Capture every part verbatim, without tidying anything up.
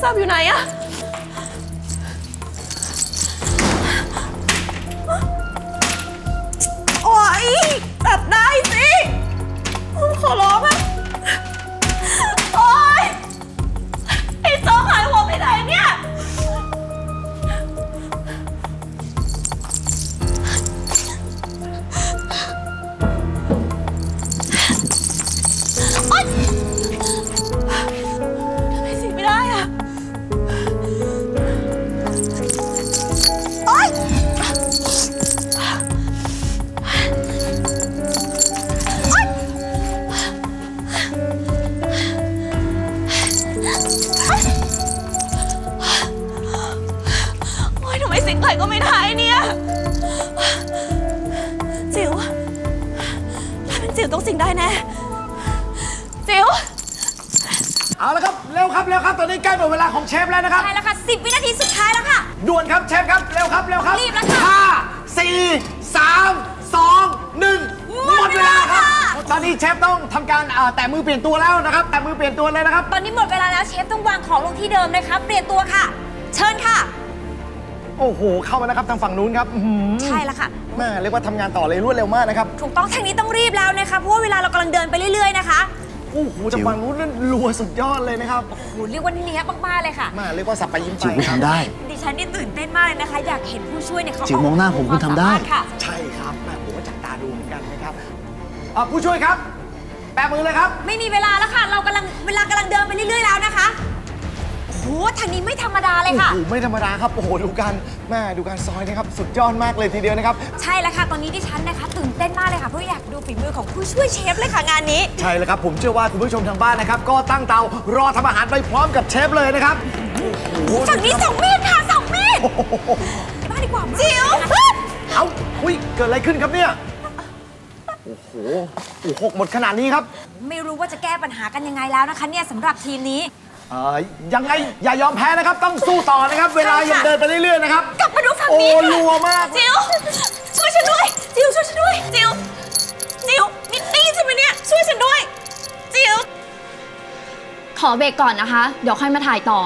ศัพท์อยู่ไหนอะโอ๊ยตัดได้สิขอร้องอะโอ๊ยไอ้โซ่หายหัวไปไหนเนี่ยโอ๊ยทำไมสิไม่ได้อะโอ๊ยสิ่งไหนก็ไม่ได้เนี่ยจิ๋วถ้าเป็นจิ๋วต้องสิ่งได้แน่จิ๋วเอาละครับเร็วครับเร็วครับตอนนี้ใกล้หมดเวลาของเชฟแล้วนะครับใช่แล้วค่ะสิบวินาทีสุดท้ายแล้วค่ะด่วนครับเชฟครับเร็วครับเร็วครับรีบแล้วค่ะห้าสี่สามสองหนึ่งหมดเวลาครับตอนนี้เชฟต้องทำการแตะมือเปลี่ยนตัวแล้วนะครับแตะมือเปลี่ยนตัวเลยนะครับตอนนี้หมดเวลาแล้วเชฟต้องวางของลงที่เดิมนะครับเปลี่ยนตัวค่ะเชิญค่ะโอ้โหเข้ามานะครับทางฝั่งนู้นครับใช่แล้วค่ะแม่เรียกว่าทำงานต่อเลยรวดเร็วมากนะครับถูกต้องทางนี้ต้องรีบแล้วนะคะเพราะว่าเวลาเรากำลังเดินไปเรื่อยๆนะคะโอ้โหจากฝั่งนู้นนั่นรัวสุดยอดเลยนะครับโอ้โหเรียกว่าเนี้ยมากๆเลยค่ะแม่เรียกว่าสับไปยิ้มไปจิ๋วทำได้ดิฉันนี่ตื่นเต้นมากเลยนะคะอยากเห็นผู้ช่วยเนี่ยเขาจิ๋วมองหน้าผมคุณทำได้ใช่ครับแม่ผมก็จับตาดูเหมือนกันนะครับผู้ช่วยครับแปะมือเลยครับไม่มีเวลาแล้วค่ะเรากำลังเวลากำลังเดินไปเรื่อยๆแล้วนะคะโอ้โหทางนี้ไม่ธรรมดาเลยค่ะโอ้โหไม่ธรรมดาครับโอ้โหดูการแม่ดูการซอยนะครับสุดยอดมากเลยทีเดียวนะครับใช่แล้วค่ะตอนนี้ดิฉันนะคะตื่นเต้นมากเลยค่ะเพราะอยากดูฝีมือของผู้ช่วยเชฟเลยค่ะงานนี้ใช่แล้วครับผมเชื่อว่าคุณผู้ชมทางบ้านนะครับก็ตั้งเตารอทำอาหารไปพร้อมกับเชฟเลยนะครับฝั่งนี้สองมีดค่ะสองมีดไปบ้านดีกว่าจิ๋วเอ้าอุ้ยเกิดอะไรขึ้นครับเนี่ยโอ้โหโอ้โหหมดขนาดนี้ครับไม่รู้ว่าจะแก้ปัญหากันยังไงแล้วนะคะเนี่ยสำหรับทีมนี้ยังไงอย่ายอมแพ้นะครับต้องสู้ต่อนะครับเวลายังเดินไปเรื่อยๆนะครับกลับมาดูฝั่งนี้โอ้รัวมากจิ๋วช่วยฉันด้วยจิ๋วช่วยฉันด้วยจิ๋วจิ๋วนี่นี่ใช่ไหมเนี่ยช่วยฉันด้วยจิ๋วขอเบรกก่อนนะคะเดี๋ยวค่อยมาถ่ายต่อ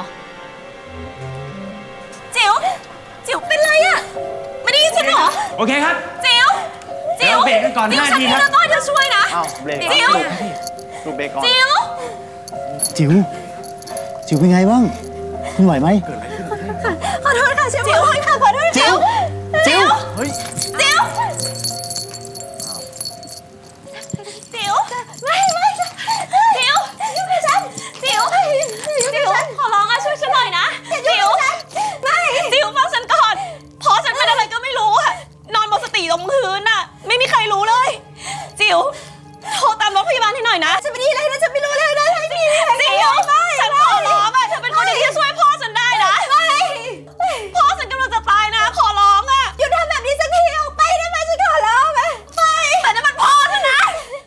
จิ๋วจิ๋วเป็นไรอะไม่ได้ยินฉันหรอโอเคครับจิ๋วจิ๋วเบรกกันก่อนห้านาทีครับจิ๋วฉันต้องเธอช่วยนะจิ๋วลูกเบรกก่อนจิ๋วจิ๋วจิ๋วเป็นไงบ้างคุณไหวไหมขอโทษค่ะเชฟขอโทษค่ะขอโทษจิ๋วจิ๋วเฮ้ยจิ๋วจิ๋วไม่ไม่จิ๋วฉันจิ๋วจิ๋วขอร้องอะช่วยฉันหน่อยนะจิ๋วไม่จิ๋วฟังฉันก่อนพอฉันเป็นอะไรก็ไม่รู้อะนอนหมดสติลงพื้นอะไม่มีใครรู้เลยจิ๋วโทรตามรถพยาบาลให้หน่อยนะฉันไม่ดีเลยนะฉันไม่รู้เลยนะจิ๋วฉันขอร้องอะเธอเป็นคนที่ช่วยพ่อฉันได้นะพ่อฉันกำลังจะตายนะขอร้องอะหยุดทำแบบนี้สักทีเอาไปได้ไหมฉันขอร้องไปไปแต่นั่นมันพ่อฉันนะ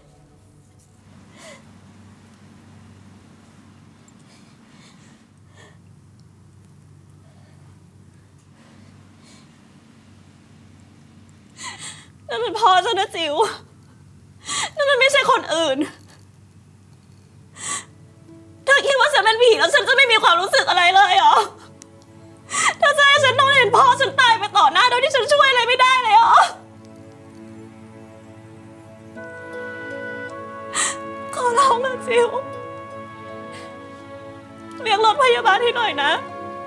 นั่นมันพ่อฉันนะจิ๋วนั่นมันไม่ใช่คนอื่นเธอคิดว่าฉันเป็นผีแล้วฉันจะไม่มีความรู้สึกอะไรเลยเหรอเธอจะให้ฉันต้องเห็นพ่อฉันตายไปต่อหน้าโดยที่ฉันช่วยอะไรไม่ได้เลยเหรอขอร้องนะจิ๋วเรียกรถพยาบาลให้หน่อยนะ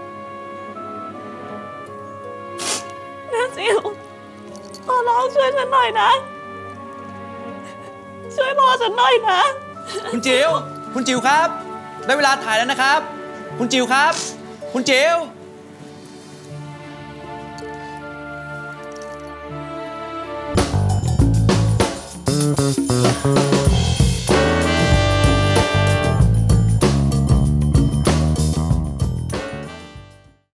นะจิ๋วขอร้องช่วยฉันหน่อยนะช่วยพ่อฉันหน่อยนะคุณจิ๋วคุณจิ๋วครับได้เวลาถ่ายแล้วนะครับคุณจิ๋วครับคุณจิ๋ว